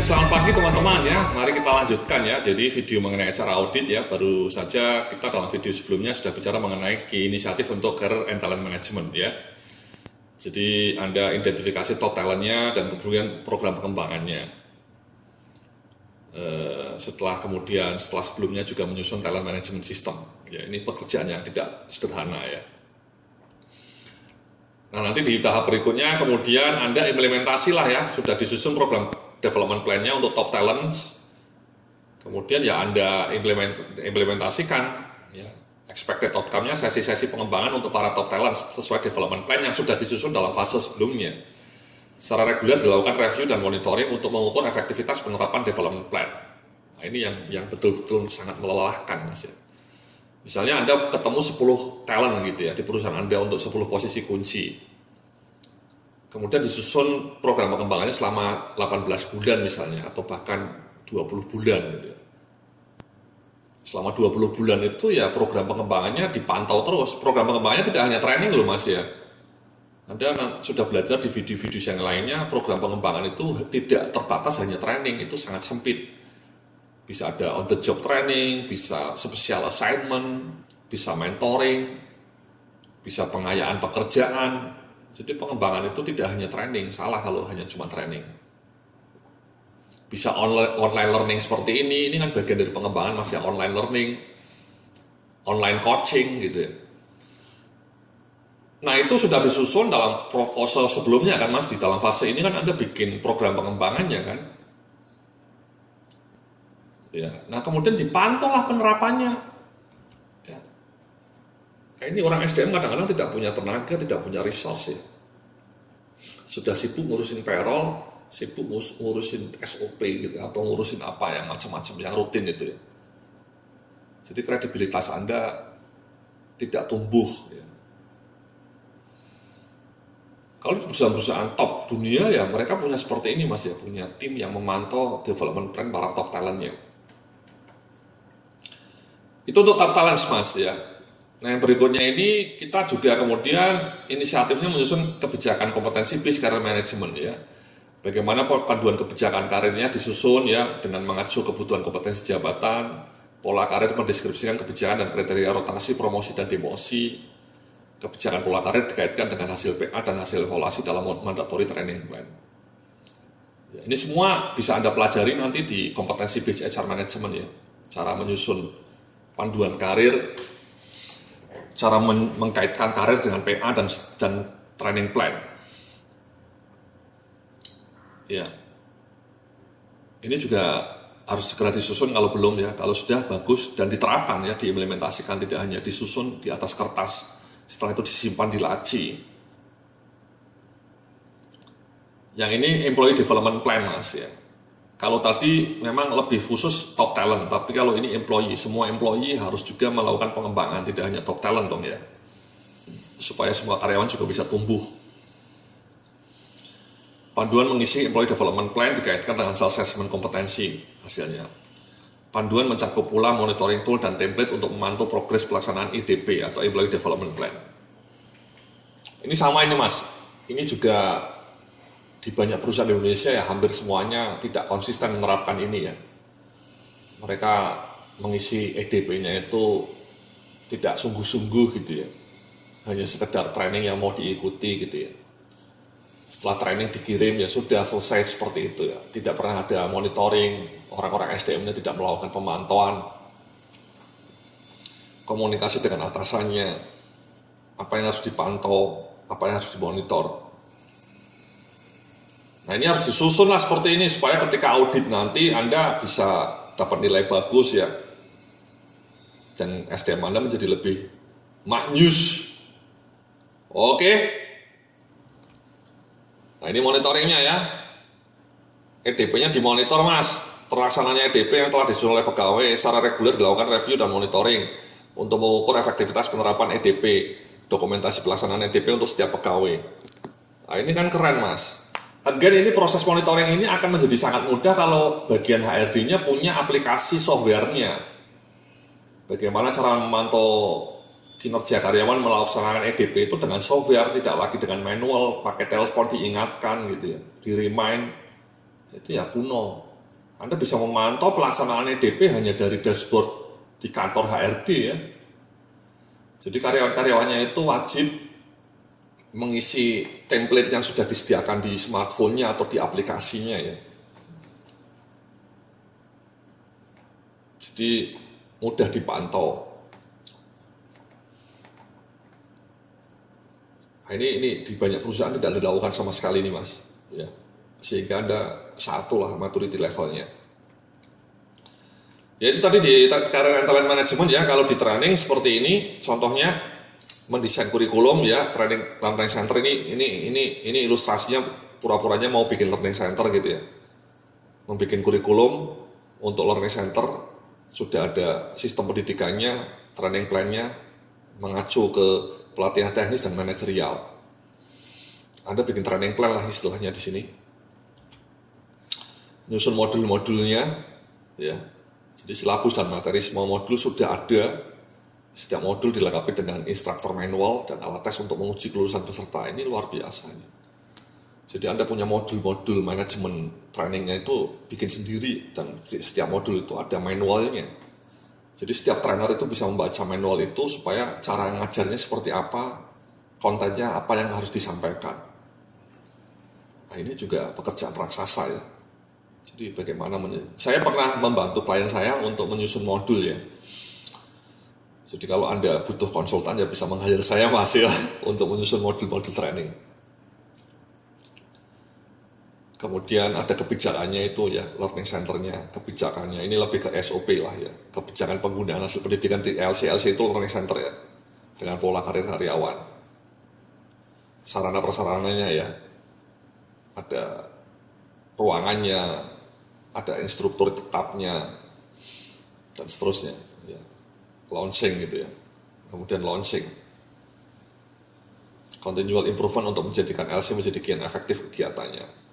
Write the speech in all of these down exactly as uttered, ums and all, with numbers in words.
selamat pagi teman-teman ya. Mari kita lanjutkan ya. Jadi video mengenai cara audit ya. Baru saja kita dalam video sebelumnya sudah bicara mengenai key inisiatif untuk career and talent management ya. Jadi Anda identifikasi top talentnya dan kemudian program pengembangannya. Uh, setelah kemudian setelah sebelumnya juga menyusun talent management system. Ya, ini pekerjaan yang tidak sederhana ya. Nah, nanti di tahap berikutnya kemudian Anda implementasi lah ya, sudah disusun program development plan-nya untuk top talents. Kemudian ya Anda implement, implementasikan ya, expected outcome-nya, sesi-sesi pengembangan untuk para top talents sesuai development plan yang sudah disusun dalam fase sebelumnya. Secara reguler dilakukan review dan monitoring untuk mengukur efektivitas penerapan development plan. Nah, ini yang yang betul-betul sangat melelahkan Mas ya. Misalnya Anda ketemu sepuluh talent gitu ya di perusahaan Anda untuk sepuluh posisi kunci. Kemudian disusun program pengembangannya selama delapan belas bulan misalnya atau bahkan dua puluh bulan gitu ya. Selama dua puluh bulan itu ya program pengembangannya dipantau terus. Program pengembangannya tidak hanya training loh Mas ya. Anda sudah belajar di video-video yang lainnya, program pengembangan itu tidak terbatas hanya training, itu sangat sempit. Bisa ada on the job training, bisa special assignment, bisa mentoring, bisa pengayaan pekerjaan. Jadi pengembangan itu tidak hanya training, salah kalau hanya cuma training. Bisa online, online learning seperti ini, ini kan bagian dari pengembangan masih online learning, online coaching gitu ya. Nah itu sudah disusun dalam proposal sebelumnya kan Mas, di dalam fase ini kan Anda bikin program pengembangannya kan. Ya, nah kemudian dipantau lah penerapannya. Ya. Nah, ini orang S D M kadang-kadang tidak punya tenaga, tidak punya resource ya. Sudah sibuk ngurusin payroll, sibuk ngurusin S O P gitu, atau ngurusin apa yang macam-macam, yang rutin itu ya. Jadi kredibilitas Anda tidak tumbuh. Ya. Kalau di perusahaan-perusahaan top dunia ya mereka punya seperti ini Mas ya, punya tim yang memantau development plan para top talentnya. Itu untuk top talents Mas ya. Nah yang berikutnya ini kita juga kemudian inisiatifnya menyusun kebijakan kompetensi based career management ya. Bagaimana panduan kebijakan karirnya disusun ya dengan mengacu kebutuhan kompetensi jabatan, pola karir mendeskripsikan kebijakan dan kriteria rotasi, promosi dan demosi. Kebijakan pola karir dikaitkan dengan hasil P A dan hasil evaluasi dalam mandatory training plan. Ya, ini semua bisa Anda pelajari nanti di kompetensi based H R management ya. Cara menyusun panduan karir, cara men mengkaitkan karir dengan P A dan, dan training plan. Ya, ini juga harus segera disusun kalau belum ya. Kalau sudah bagus dan diterapkan ya, diimplementasikan, tidak hanya disusun di atas kertas. Setelah itu disimpan di laci. Yang ini employee development plan Mas ya. Kalau tadi memang lebih khusus top talent, tapi kalau ini employee, semua employee harus juga melakukan pengembangan, tidak hanya top talent dong ya. Supaya semua karyawan juga bisa tumbuh. Panduan mengisi employee development plan dikaitkan dengan self-assessment kompetensi hasilnya. Panduan mencakup pula monitoring tool dan template untuk memantau progres pelaksanaan E D P atau Employee Development Plan. Ini sama ini Mas, ini juga di banyak perusahaan di Indonesia ya hampir semuanya tidak konsisten menerapkan ini ya. Mereka mengisi E D P-nya itu tidak sungguh-sungguh gitu ya. Hanya sekedar training yang mau diikuti gitu ya. Setelah training dikirim ya sudah selesai seperti itu ya. Tidak pernah ada monitoring, orang-orang S D M-nya tidak melakukan pemantauan, komunikasi dengan atasannya, apa yang harus dipantau, apa yang harus dimonitor. Nah ini harus disusun lah seperti ini supaya ketika audit nanti Anda bisa dapat nilai bagus ya. Dan S D M Anda menjadi lebih maknyus. Oke. Nah ini monitoringnya ya. E D P-nya dimonitor Mas. Terlaksananya E D P yang telah disusun oleh pegawai secara reguler dilakukan review dan monitoring untuk mengukur efektivitas penerapan E D P, dokumentasi pelaksanaan E D P untuk setiap pegawai. Nah ini kan keren Mas. Again ini proses monitoring ini akan menjadi sangat mudah kalau bagian H R D-nya punya aplikasi software-nya. Bagaimana cara memantau kinerja karyawan melaksanakan E D P itu dengan software, tidak lagi dengan manual, pakai telepon diingatkan gitu ya, di remind, itu ya kuno. Anda bisa memantau pelaksanaan E D P hanya dari dashboard di kantor H R D ya. Jadi karyawan-karyawannya itu wajib mengisi template yang sudah disediakan di smartphone-nya atau di aplikasinya ya. Jadi mudah dipantau. Nah, ini ini di banyak perusahaan tidak dilakukan sama sekali nih mas, ya. Sehingga Anda satu lah maturity levelnya. Ya itu tadi di career and talent management ya, kalau di training seperti ini, contohnya mendesain kurikulum ya, training learning center ini ini ini ini ilustrasinya pura-puranya mau bikin learning center gitu ya. Membikin kurikulum untuk learning center, sudah ada sistem pendidikannya, training plan-nya, mengacu ke pelatihan teknis dan manajerial. Anda bikin training plan lah istilahnya di sini. Nyusun modul-modulnya, ya. Jadi silabus dan materi semua modul sudah ada. Setiap modul dilengkapi dengan instruktur manual dan alat tes untuk menguji kelulusan peserta. Ini luar biasa. Jadi Anda punya modul-modul manajemen trainingnya itu bikin sendiri, dan setiap modul itu ada manualnya. Jadi setiap trainer itu bisa membaca manual itu supaya cara ngajarnya seperti apa, kontennya apa yang harus disampaikan. Nah ini juga pekerjaan raksasa ya. Jadi bagaimana, saya pernah membantu klien saya untuk menyusun modul ya. Jadi kalau Anda butuh konsultan ya bisa meng-hire saya mas ya untuk menyusun modul-modul training. Kemudian ada kebijakannya itu ya, learning centernya, kebijakannya. Ini lebih ke S O P lah ya, kebijakan penggunaan hasil pendidikan di L C. L C itu learning center ya, dengan pola karir karyawan. Sarana prasarananya ya, ada ruangannya, ada instruktur tetapnya, dan seterusnya. Ya. Launching gitu ya, kemudian launching. Continual improvement untuk menjadikan L C menjadi kian efektif kegiatannya.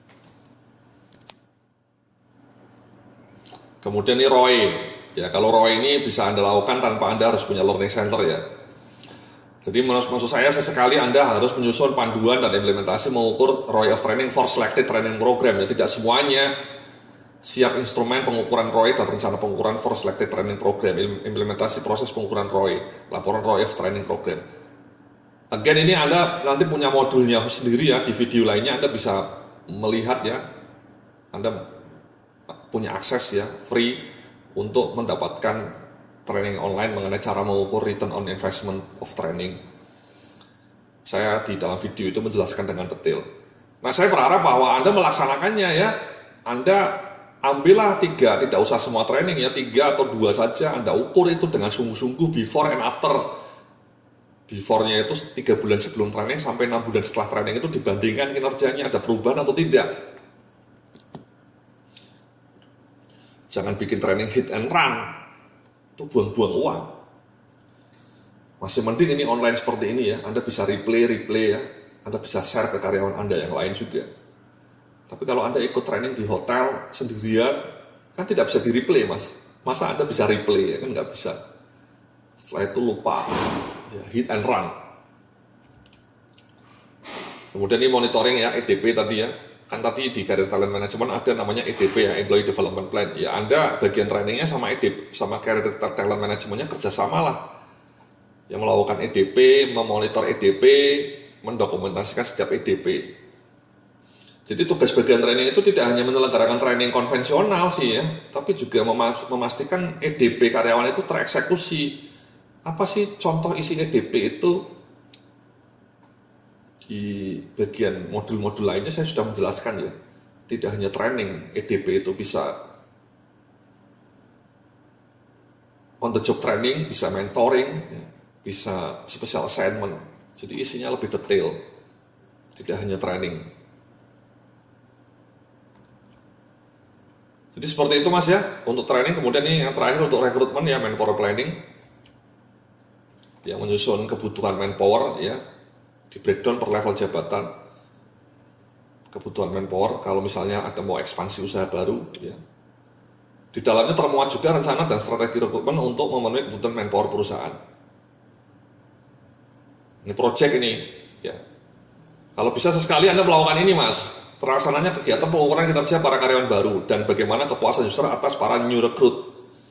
Kemudian ini R O I, ya kalau R O I ini bisa Anda lakukan tanpa Anda harus punya learning center ya. Jadi maksud saya sesekali Anda harus menyusun panduan dan implementasi mengukur R O I of training for selected training program. Ya tidak semuanya siap instrumen pengukuran R O I dan rencana pengukuran for selected training program, implementasi proses pengukuran R O I, laporan R O I of training program. Again ini Anda nanti punya modulnya sendiri ya, di video lainnya Anda bisa melihat ya, Anda punya akses ya, free untuk mendapatkan training online mengenai cara mengukur return on investment of training. Saya di dalam video itu menjelaskan dengan detail. Nah saya berharap bahwa Anda melaksanakannya ya, Anda ambillah tiga, tidak usah semua training ya, tiga atau dua saja, Anda ukur itu dengan sungguh-sungguh before and after. Before-nya itu tiga bulan sebelum training sampai enam bulan setelah training itu dibandingkan kinerjanya, ada perubahan atau tidak. Jangan bikin training hit and run, itu buang-buang uang. Masih mending ini online seperti ini ya, Anda bisa replay, replay ya, Anda bisa share ke karyawan Anda yang lain juga. Tapi kalau Anda ikut training di hotel sendirian, kan tidak bisa di replay mas. Masa Anda bisa replay ya, kan nggak bisa. Setelah itu lupa, ya, hit and run. Kemudian ini monitoring ya, E D P tadi ya. Kan tadi di Career Talent Management ada namanya E D P ya, Employee Development Plan. Ya Anda bagian trainingnya sama E D P, sama Career Talent Managementnya kerjasama lah. Yang melakukan E D P, memonitor E D P, mendokumentasikan setiap E D P. Jadi tugas bagian training itu tidak hanya menyelenggarakan training konvensional sih ya, tapi juga memastikan E D P karyawan itu tereksekusi. Apa sih contoh isi E D P itu? Di bagian modul-modul lainnya saya sudah menjelaskan ya, tidak hanya training, E D P itu bisa on the job training, bisa mentoring, ya, bisa special assignment. Jadi isinya lebih detail, tidak hanya training. Jadi seperti itu mas ya, untuk training. Kemudian ini yang terakhir untuk rekrutmen ya, manpower planning, yang menyusun kebutuhan manpower ya, di breakdown per level jabatan, kebutuhan manpower. Kalau misalnya ada mau ekspansi usaha baru ya, di dalamnya termuat juga rencana dan strategi rekrutmen untuk memenuhi kebutuhan manpower perusahaan. Ini project ini ya, kalau bisa sesekali Anda melakukan ini mas, terlaksananya kegiatan pengukuran kinerja para karyawan baru dan bagaimana kepuasan user atas para new recruit.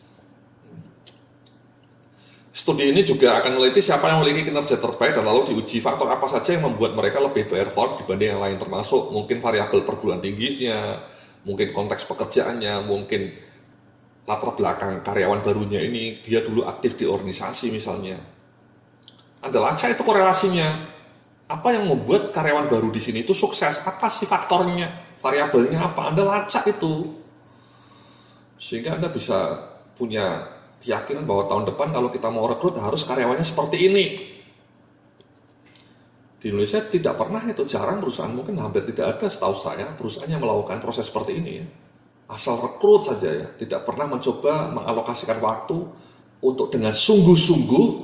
Studi ini juga akan meneliti siapa yang memiliki kinerja terbaik dan lalu diuji faktor apa saja yang membuat mereka lebih perform dibanding yang lain, termasuk mungkin variabel perguruan tingginya, mungkin konteks pekerjaannya, mungkin latar belakang karyawan barunya ini, dia dulu aktif di organisasi misalnya. Anda lacak itu korelasinya. Apa yang membuat karyawan baru di sini itu sukses? Apa sih faktornya? Variabelnya apa? Anda lacak itu. Sehingga Anda bisa punya keyakinan bahwa tahun depan kalau kita mau rekrut harus karyawannya seperti ini. Di Indonesia tidak pernah itu, jarang perusahaan, mungkin hampir tidak ada setahu saya perusahaan yang melakukan proses seperti ini ya. Asal rekrut saja ya, tidak pernah mencoba mengalokasikan waktu untuk dengan sungguh-sungguh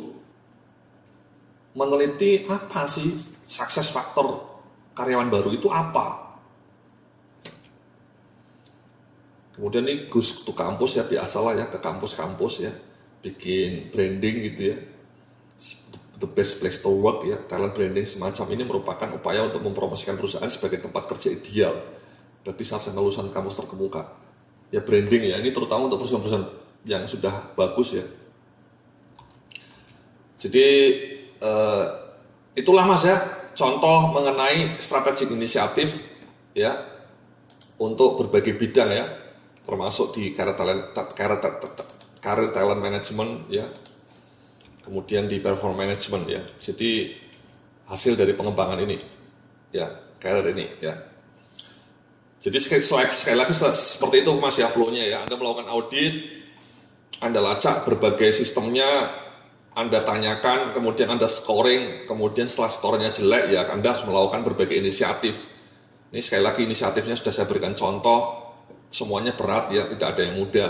meneliti apa sih sukses faktor karyawan baru itu apa. Kemudian nih Gus ke kampus ya, biasalah ya ke kampus-kampus ya, bikin branding gitu ya, the best place to work ya, talent branding semacam ini merupakan upaya untuk mempromosikan perusahaan sebagai tempat kerja ideal bagi sarjana lulusan kampus terkemuka. Ya branding ya, ini terutama untuk perusahaan-perusahaan yang sudah bagus ya. Jadi Uh, itulah Mas ya, contoh mengenai strategik inisiatif ya untuk berbagai bidang ya, termasuk di career talent, career, career talent management ya, kemudian di perform management ya. Jadi hasil dari pengembangan ini ya, career ini ya. Jadi sekali, sekali lagi seperti itu Mas ya flow-nya ya. Anda melakukan audit, Anda lacak berbagai sistemnya, Anda tanyakan, kemudian Anda scoring, kemudian setelah skornya jelek ya Anda harus melakukan berbagai inisiatif. Ini sekali lagi inisiatifnya sudah saya berikan contoh, semuanya berat ya, tidak ada yang mudah.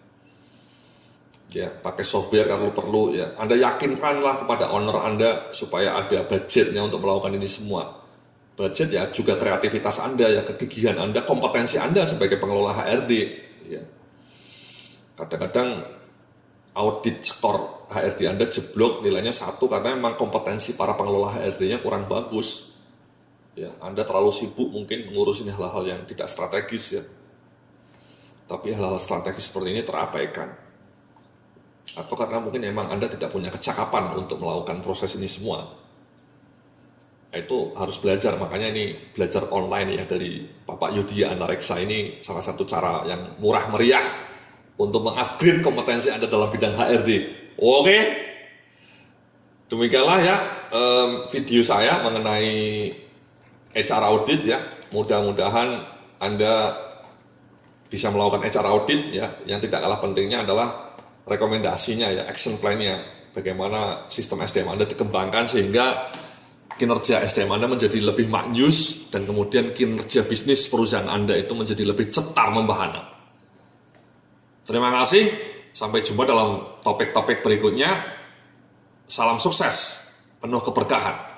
Ya, pakai software kalau perlu ya. Anda yakinkanlah kepada owner Anda supaya ada budgetnya untuk melakukan ini semua. Budget ya juga kreativitas Anda ya, kegigihan Anda, kompetensi Anda sebagai pengelola H R D ya. Kadang-kadang audit skor H R D Anda jeblok nilainya satu karena memang kompetensi para pengelola H R D-nya kurang bagus. Ya, Anda terlalu sibuk mungkin mengurusin hal-hal yang tidak strategis ya. Tapi hal-hal strategis seperti ini terabaikan. Atau karena mungkin memang Anda tidak punya kecakapan untuk melakukan proses ini semua. Nah, itu harus belajar, makanya ini belajar online ya dari Bapak Yudhya Anareksa ini salah satu cara yang murah meriah untuk mengupgrade kompetensi Anda dalam bidang H R D. Oke, demikianlah ya um, video saya mengenai H R audit ya. Mudah-mudahan Anda bisa melakukan H R audit ya. Yang tidak kalah pentingnya adalah rekomendasinya ya, action plan-nya. Bagaimana sistem S D M Anda dikembangkan sehingga kinerja S D M Anda menjadi lebih maknyus dan kemudian kinerja bisnis perusahaan Anda itu menjadi lebih cetar membahana. Terima kasih, sampai jumpa dalam topik-topik berikutnya. Salam sukses, penuh keberkahan.